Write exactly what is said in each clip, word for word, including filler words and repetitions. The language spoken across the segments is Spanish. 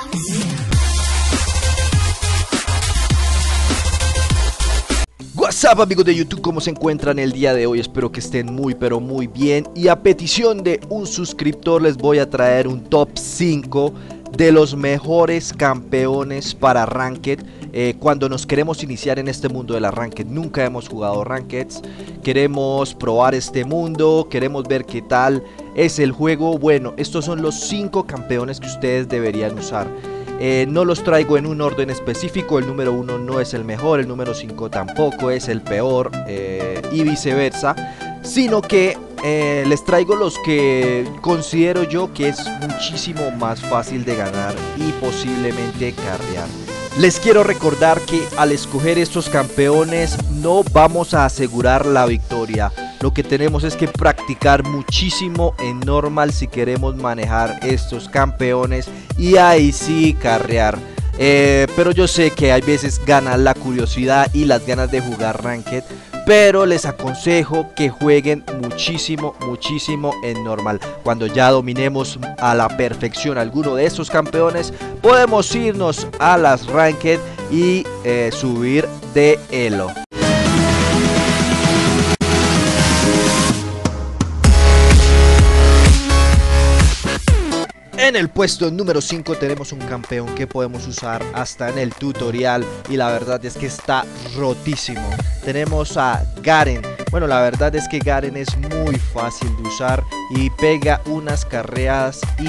What's up, amigos de YouTube, ¿cómo se encuentran el día de hoy? Espero que estén muy pero muy bien. Y a petición de un suscriptor les voy a traer un top cinco de los mejores campeones para Ranked. eh, Cuando nos queremos iniciar en este mundo de la Ranked, nunca hemos jugado Rankeds, queremos probar este mundo, queremos ver qué tal es el juego. Bueno, estos son los cinco campeones que ustedes deberían usar. Eh, no los traigo en un orden específico, el número uno no es el mejor, el número cinco tampoco es el peor, eh, y viceversa, sino que eh, les traigo los que considero yo que es muchísimo más fácil de ganar y posiblemente carrear. Les quiero recordar que al escoger estos campeones no vamos a asegurar la victoria. Lo que tenemos es que practicar muchísimo en normal si queremos manejar estos campeones y ahí sí carrear. Eh, pero yo sé que hay veces gana la curiosidad y las ganas de jugar Ranked, pero les aconsejo que jueguen muchísimo, muchísimo en normal. Cuando ya dominemos a la perfección alguno de estos campeones, podemos irnos a las Ranked y eh, subir de elo. En el puesto número cinco tenemos un campeón que podemos usar hasta en el tutorial y la verdad es que está rotísimo. Tenemos a Garen. Bueno, la verdad es que Garen es muy fácil de usar y pega unas carreadas y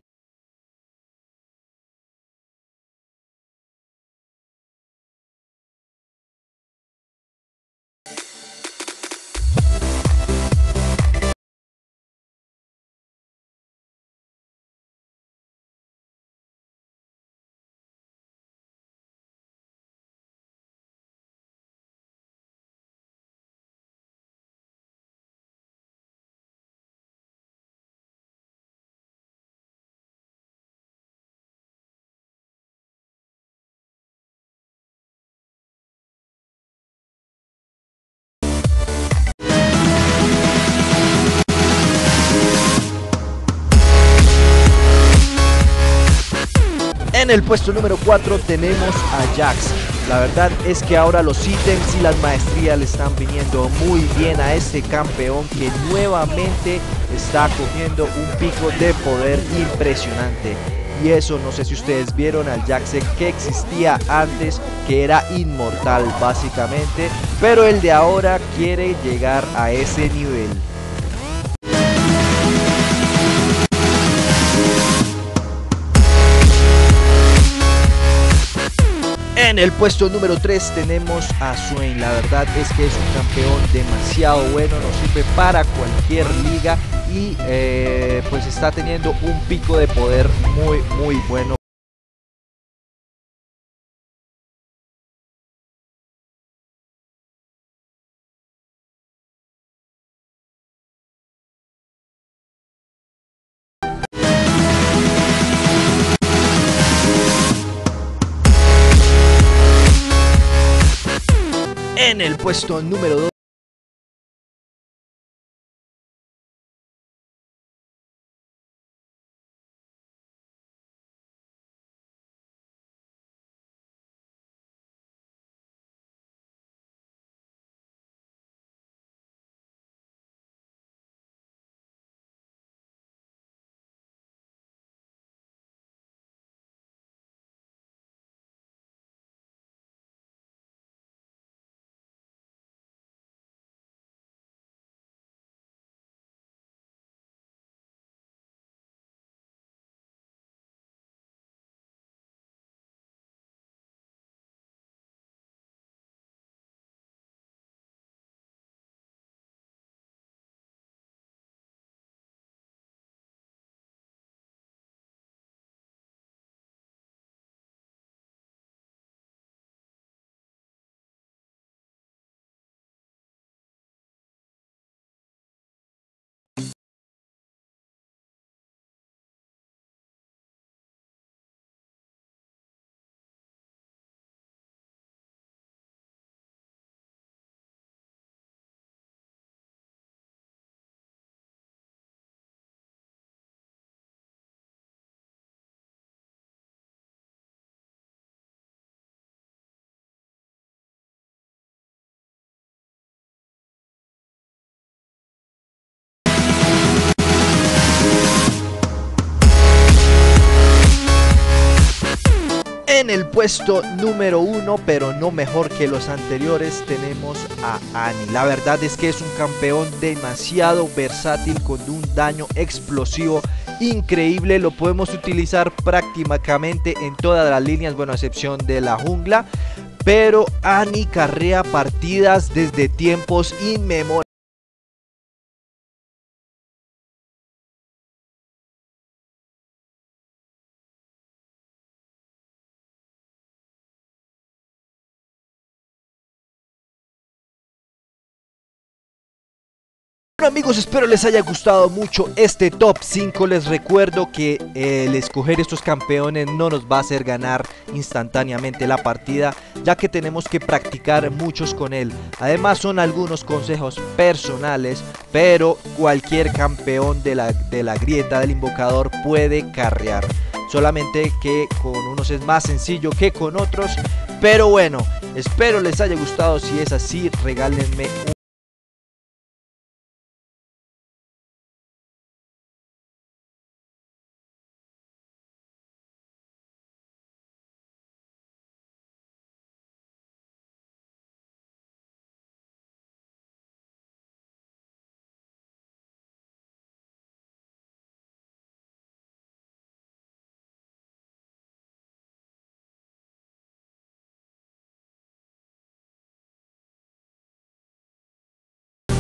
en el puesto número cuatro tenemos a Jax. La verdad es que ahora los ítems y las maestrías le están viniendo muy bien a este campeón que nuevamente está cogiendo un pico de poder impresionante. Y eso, no sé si ustedes vieron al Jax que existía antes, que era inmortal básicamente, pero el de ahora quiere llegar a ese nivel. En el puesto número tres tenemos a Swain. La verdad es que es un campeón demasiado bueno, nos sirve para cualquier liga y eh, pues está teniendo un pico de poder muy muy bueno. En el puesto número dos En el puesto número uno, pero no mejor que los anteriores, tenemos a Annie. La verdad es que es un campeón demasiado versátil con un daño explosivo increíble. Lo podemos utilizar prácticamente en todas las líneas, bueno, a excepción de la jungla. Pero Annie carrea partidas desde tiempos inmemorables. Bueno amigos, espero les haya gustado mucho este top cinco. Les recuerdo que eh, el escoger estos campeones no nos va a hacer ganar instantáneamente la partida, ya que tenemos que practicar muchos con él. Además son algunos consejos personales, pero cualquier campeón de la, de la grieta del invocador puede carrear. Solamente que con unos es más sencillo que con otros. Pero bueno, espero les haya gustado. Si es así, regálenme un